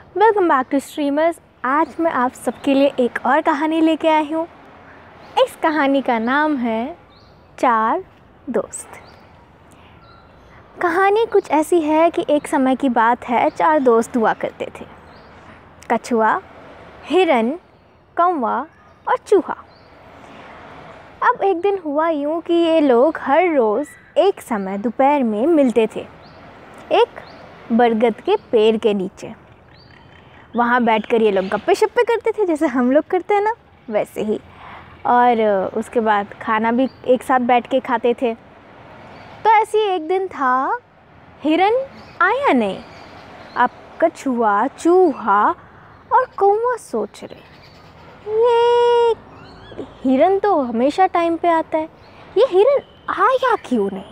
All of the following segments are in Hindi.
Welcome back to streamers. आज मैं आप सबके लिए एक और कहानी लेके आई हूँ। इस कहानी का नाम है चार दोस्त। कहानी कुछ ऐसी है कि एक समय की बात है, चार दोस्त हुआ करते थे। कछुआ, हिरन, कौवा और चूहा। अब एक दिन हुआ यूँ कि ये लोग हर रोज़ एक समय दोपहर में मिलते थे, एक बरगद के पेड़ के नीचे। वहाँ बैठकर ये लोग गप्पे शप्पे करते थे, जैसे हम लोग करते हैं ना, वैसे ही। और उसके बाद खाना भी एक साथ बैठ के खाते थे। तो ऐसे ही एक दिन था, हिरन आया नहीं। अब कछुआ, चूहा और कौवा सोच रहे, ये हिरन तो हमेशा टाइम पे आता है, ये हिरन आया क्यों नहीं।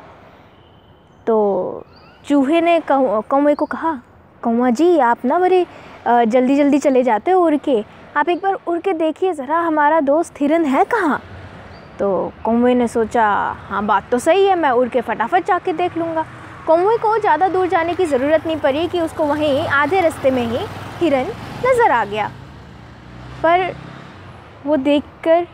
तो चूहे ने कौवे को कहा, कौवा जी आप ना बड़े जल्दी जल्दी चले जाते हो उड़ के, आप एक बार उड़ के देखिए ज़रा हमारा दोस्त हिरन है कहाँ। तो कौवे ने सोचा, हाँ बात तो सही है, मैं उड़ के फटाफट जाके देख लूँगा। कौवे को ज़्यादा दूर जाने की ज़रूरत नहीं पड़ी कि उसको वहीं आधे रास्ते में ही हिरन नज़र आ गया। पर वो देखकर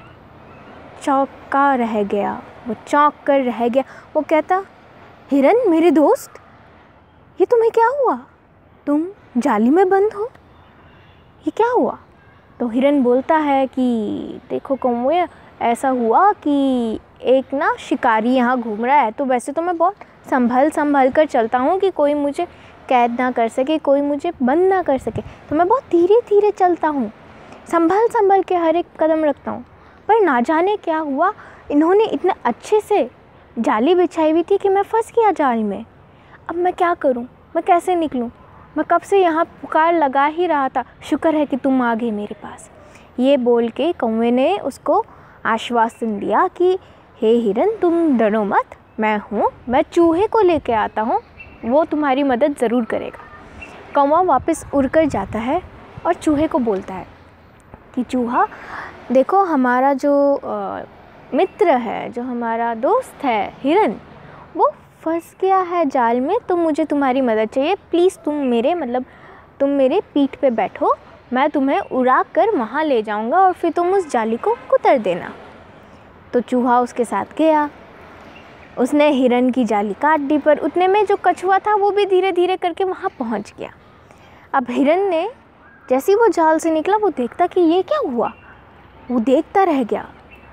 चौंका रह गया, वो चौंक कर रह गया। वो कहता, हिरन मेरे दोस्त, ये तुम्हें क्या हुआ, तुम जाली में बंद हो, ये क्या हुआ। तो हिरन बोलता है कि देखो कौवे, ऐसा हुआ कि एक ना शिकारी यहाँ घूम रहा है। तो वैसे तो मैं बहुत संभल कर चलता हूँ कि कोई मुझे कैद ना कर सके, कोई मुझे बंद ना कर सके। तो मैं बहुत धीरे धीरे चलता हूँ, संभल के हर एक कदम रखता हूँ। पर ना जाने क्या हुआ, इन्होंने इतने अच्छे से जाली बिछाई हुई थी कि मैं फंस गया जाल में। अब मैं क्या करूँ, मैं कैसे निकलूँ, मैं कब से यहाँ पुकार लगा ही रहा था, शुक्र है कि तुम आ गए मेरे पास। ये बोल के कौवे ने उसको आश्वासन दिया कि हे हिरन तुम डरो मत, मैं हूँ, मैं चूहे को लेके आता हूँ, वो तुम्हारी मदद ज़रूर करेगा। कौवा वापस उड़कर जाता है और चूहे को बोलता है कि चूहा देखो, हमारा जो मित्र है, जो हमारा दोस्त है हिरन, वो फंस गया है जाल में, तो मुझे तुम्हारी मदद चाहिए। प्लीज़ तुम मेरे पीठ पे बैठो, मैं तुम्हें उड़ा कर वहाँ ले जाऊँगा और फिर तुम उस जाली को कुतर देना। तो चूहा उसके साथ गया, उसने हिरन की जाली काट दी। पर उतने में जो कछुआ था वो भी धीरे धीरे करके वहाँ पहुँच गया। अब हिरन ने जैसे ही वो जाल से निकला, वो देखता कि ये क्या हुआ, वो देखता रह गया।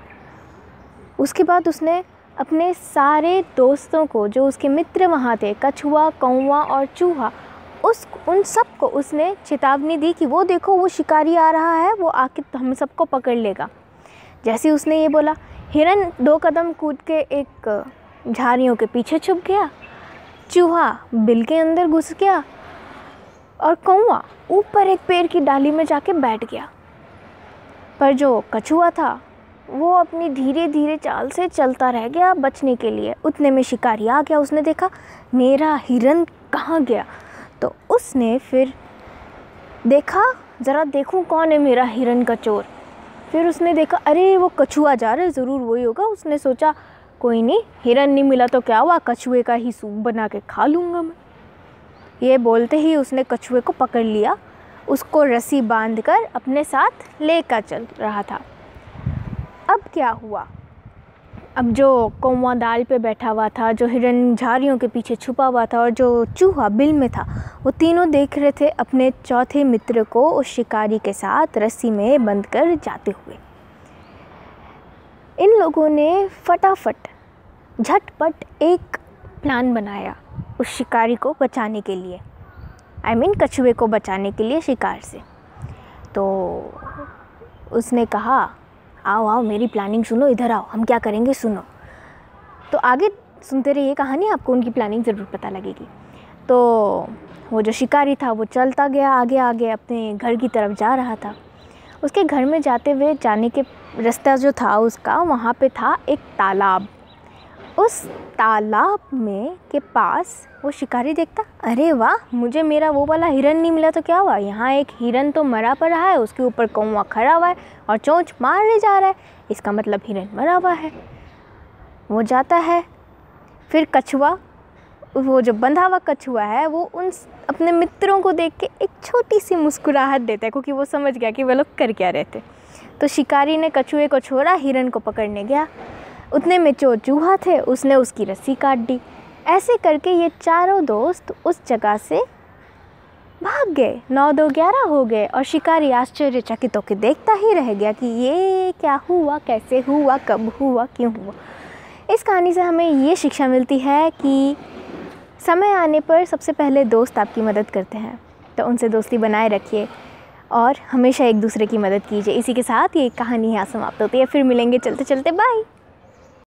उसके बाद उसने अपने सारे दोस्तों को, जो उसके मित्र वहाँ थे, कछुआ, कौवा और चूहा, उन सबको उसने चेतावनी दी कि वो देखो वो शिकारी आ रहा है, वो आके हम सबको पकड़ लेगा। जैसे उसने ये बोला, हिरन 2 कदम कूद के एक झाड़ियों के पीछे छुप गया, चूहा बिल के अंदर घुस गया और कौवा ऊपर एक पेड़ की डाली में जाके बैठ गया। पर जो कछुआ था वो अपनी धीरे धीरे चाल से चलता रह गया बचने के लिए। उतने में शिकारी आ गया, उसने देखा मेरा हिरन कहाँ गया। तो उसने फिर देखा, ज़रा देखूं कौन है मेरा हिरन का चोर। फिर उसने देखा, अरे वो कछुआ जा रहा है, ज़रूर वही होगा। उसने सोचा कोई नहीं, हिरन नहीं मिला तो क्या हुआ, कछुए का ही सूप बना के खा लूँगा मैं। ये बोलते ही उसने कछुए को पकड़ लिया, उसको रस्सी बांधकर अपने साथ लेकर चल रहा था। अब क्या हुआ, अब जो कौवा डाल पे बैठा हुआ था, जो हिरन झाड़ियों के पीछे छुपा हुआ था और जो चूहा बिल में था, वो तीनों देख रहे थे अपने चौथे मित्र को उस शिकारी के साथ रस्सी में बंद कर जाते हुए। इन लोगों ने फटाफट झटपट एक प्लान बनाया उस शिकारी को बचाने के लिए, कछुए को बचाने के लिए शिकार से। तो उसने कहा, आओ आओ मेरी प्लानिंग सुनो, इधर आओ, हम क्या करेंगे सुनो। तो आगे सुनते रहिए कहानी, आपको उनकी प्लानिंग ज़रूर पता लगेगी। तो वो जो शिकारी था वो चलता गया आगे आगे, अपने घर की तरफ जा रहा था। उसके घर में जाते हुए जाने के रास्ता जो था उसका, वहाँ पे था एक तालाब। उस तालाब में के पास वो शिकारी देखता, अरे वाह, मुझे मेरा वो वाला हिरन नहीं मिला तो क्या हुआ, यहाँ एक हिरन तो मरा पड़ा है, उसके ऊपर कौवा खड़ा हुआ है और चोंच मारने जा रहा है, इसका मतलब हिरन मरा हुआ है। वो जाता है, फिर कछुआ वो जो बंधा हुआ कछुआ है वो उन अपने मित्रों को देख के एक छोटी सी मुस्कुराहट देता है, क्योंकि वो समझ गया कि वे लोग कर क्या रहे थे। तो शिकारी ने कछुए को छोड़ा, हिरन को पकड़ने गया। उतने में चूहा थे, उसने उसकी रस्सी काट दी। ऐसे करके ये चारों दोस्त उस जगह से भाग गए। 9 2 11 हो गए और शिकारी आश्चर्यचकित होकर देखता ही रह गया कि ये क्या हुआ, कैसे हुआ, कब हुआ, क्यों हुआ। इस कहानी से हमें ये शिक्षा मिलती है कि समय आने पर सबसे पहले दोस्त आपकी मदद करते हैं, तो उनसे दोस्ती बनाए रखिए और हमेशा एक दूसरे की मदद कीजिए। इसी के साथ ये कहानी यहाँ समाप्त होती है। फिर मिलेंगे चलते चलते, बाय।